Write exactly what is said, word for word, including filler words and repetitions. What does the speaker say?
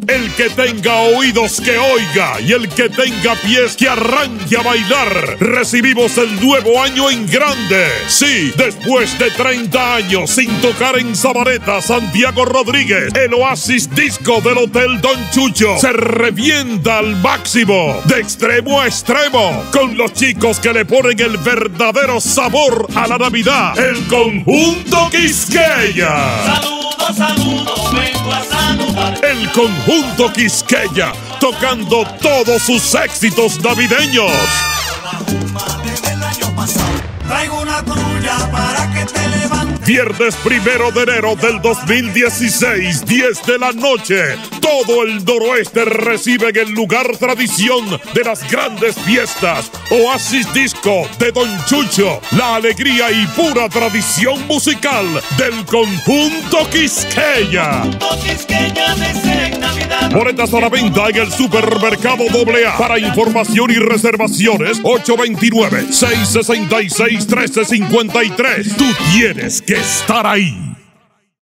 El que tenga oídos que oiga y el que tenga pies que arranque a bailar. Recibimos el nuevo año en grande. Sí, después de treinta años sin tocar en Sabaneta, Santiago Rodríguez, el Oasis Disco del Hotel Don Chucho se revienta al máximo, de extremo a extremo, con los chicos que le ponen el verdadero sabor a la Navidad. El Conjunto Quisqueya. Saludos, saludos, vengo a saludar. El Conjunto Quisqueya, tocando todos sus éxitos navideños. Traigo una trulla para que te levantes. Viernes primero de enero del dos mil dieciséis, diez de la noche. Todo el noroeste recibe en el lugar tradición de las grandes fiestas. Oasis Disco de Don Chucho. La alegría y pura tradición musical del Conjunto Quisqueya. Conjunto Quisqueya de Navidad. Boletas a la venta en el Supermercado doble A. Para información y reservaciones, ocho dos nueve, seis seis seis, uno tres cinco tres. Tú tienes que estar ahí.